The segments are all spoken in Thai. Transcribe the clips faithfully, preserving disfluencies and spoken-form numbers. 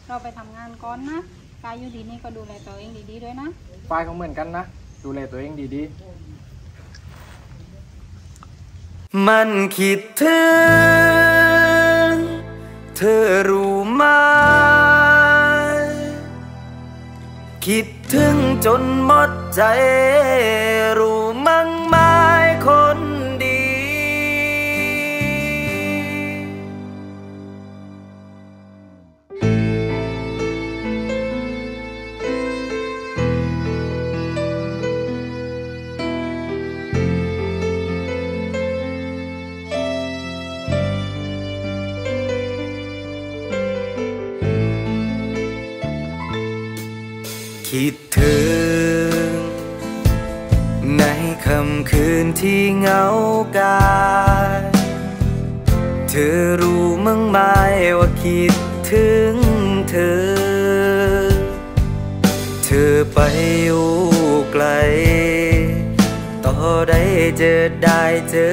เราไปทำงานก่อนนะกายอยู่ดีนี่ก็ดูแลตัวเองดีๆด้วยนะฝ้ายก็เหมือนกันนะดูแลตัวเองดีๆมันคิดถึงเธอรู้ไหมคิดถึงจนหมดใจรู้มั้งไหมคนดีคิดถึงในค่ำคืนที่เหงากายเธอรู้มั้งไหมว่าคิดถึงเธอเธอไปอยู่ไกลต่อได้เจอได้เจอ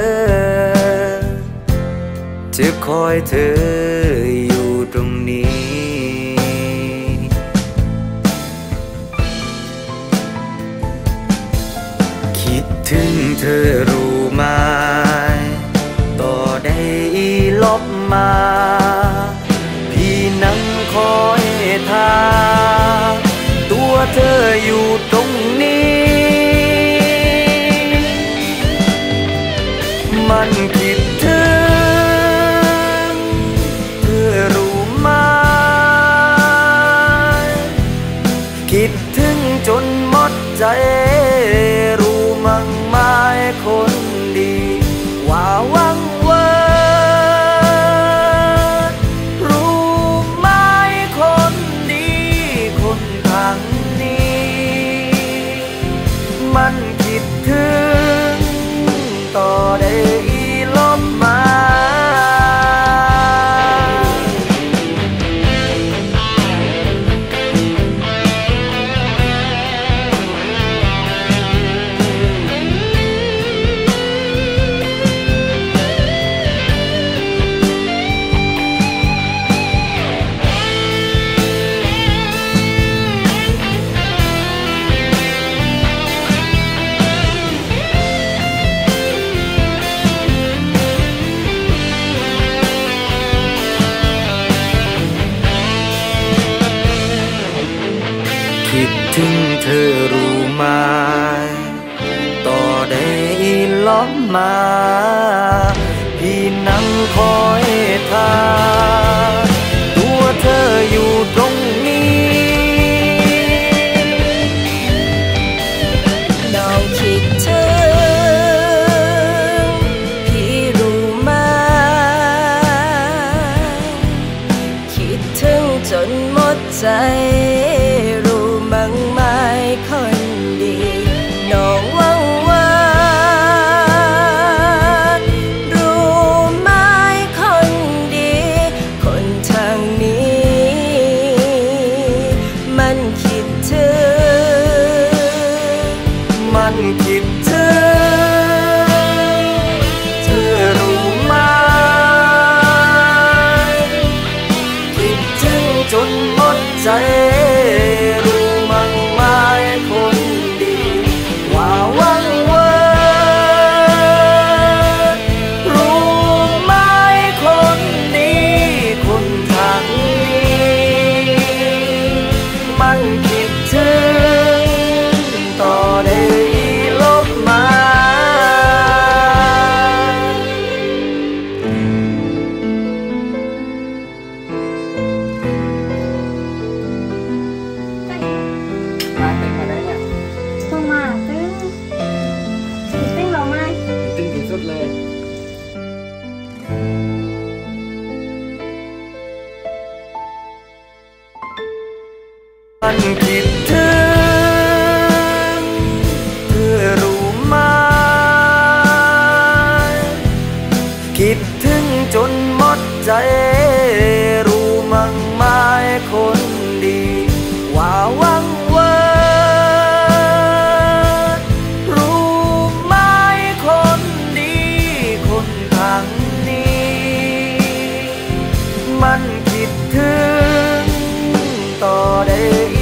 จะคอยเธออยู่ตรงนี้ถึงเธอรู้ไหมต่อได้ลบมาพี่นั่งคอยทางตัวเธออยู่ตรงนี้มันคิดถึงเธอรู้ไหมคิดถึงจนหมดใจคนดีว่าวังเวิร์ดรู้ไหมคนดีคนทางนี้มันคิดถึงต่อได้ลบมาคิดถึงเธอรู้ไหมต่อได้ล้อมมาพี่นั่งคอยทางตัวเธออยู่ตรงนี้น้องคิดถึงพี่รู้ไหมคิดถึงจนหมดใจคนดีน้องวังว่ารู้ไหมคนดีคนทางนี้มันคิดถึงมันคิดถึงเธอรู้ไหมคิดถึงจนหมดใจมันคิดถึงเธอรู้ไหมคิดถึงจนหมดใจรู้มั้งไหมคนดีว่าวังเวิร์ดรู้ไหมคนดีคนทางนี้มันคิดถึงอี